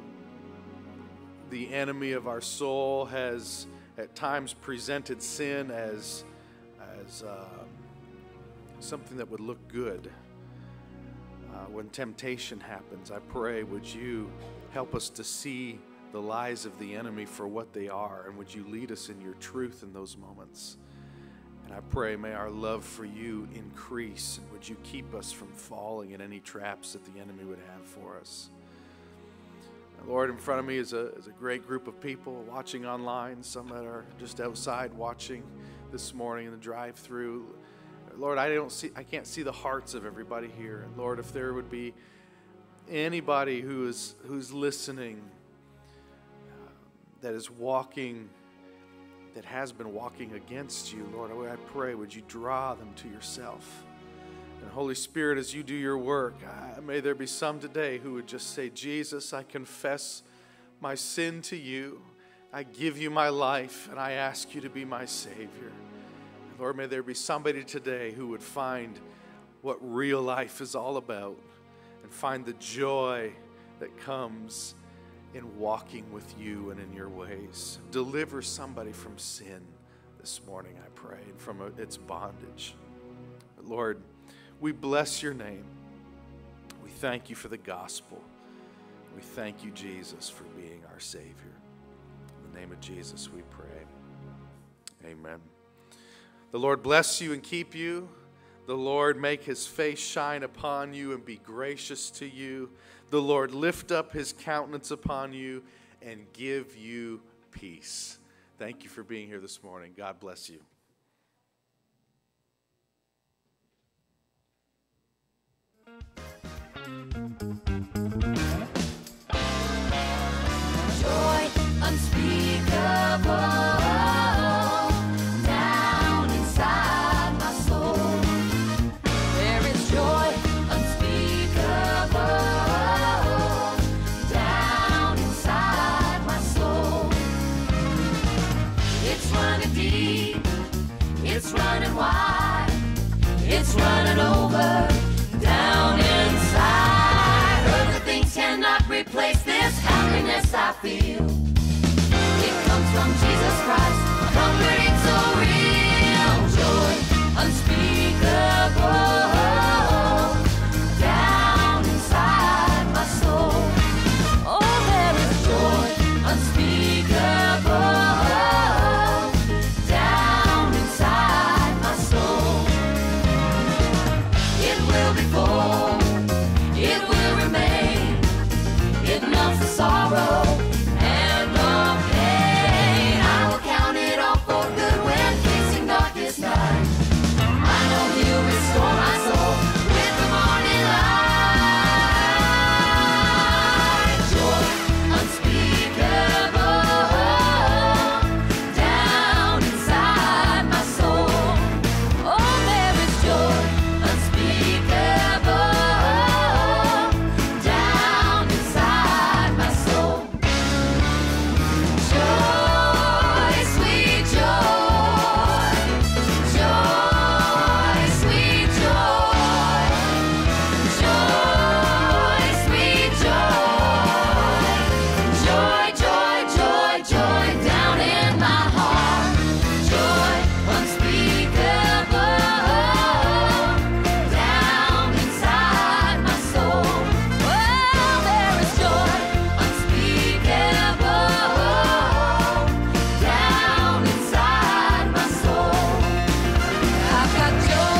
the enemy of our soul has at times presented sin as as uh, something that would look good. Uh, when temptation happens, I pray, would you help us to see the lies of the enemy for what they are, and would you lead us in your truth in those moments? And I pray, may our love for you increase, and would you keep us from falling in any traps that the enemy would have for us. And Lord, in front of me is a, is a great group of people watching online, some that are just outside watching this morning in the drive-through. Lord, I don't see, I can't see the hearts of everybody here. And Lord, if there would be anybody who is who's listening, uh, that is walking, that has been walking against you, Lord, I pray, would you draw them to yourself? And Holy Spirit, as you do your work, uh, may there be some today who would just say, Jesus, I confess my sin to you. I give you my life, and I ask you to be my Savior. Lord, may there be somebody today who would find what real life is all about and find the joy that comes in walking with you and in your ways. Deliver somebody from sin this morning, I pray, and from its bondage. But Lord, we bless your name. We thank you for the gospel. We thank you, Jesus, for being our Savior. In the name of Jesus, we pray. Amen. The Lord bless you and keep you. The Lord make his face shine upon you and be gracious to you. The Lord lift up his countenance upon you and give you peace. Thank you for being here this morning. God bless you. Joy unspeakable. It's running wide, it's running over, down inside. Earthly things cannot replace this happiness I feel. It comes from Jesus Christ, comforting so real, joy unspeakable, down inside my soul. Oh, there is joy unspeakable, down inside my soul. It will be full, it will remain, it melts the sorrow and the pain. I will count it all for good when facing darkest night. I know He'll restore my soul with the morning light. Joy unspeakable, down inside my soul. Oh, there is joy unspeakable, down inside my soul. Joy, sweet joy, joy, sweet joy, joy, sweet joy, joy, joy, joy, joy, down in my heart. Joy unspeakable, down inside my soul. Well, there is joy unspeakable, down inside my soul. I've got joy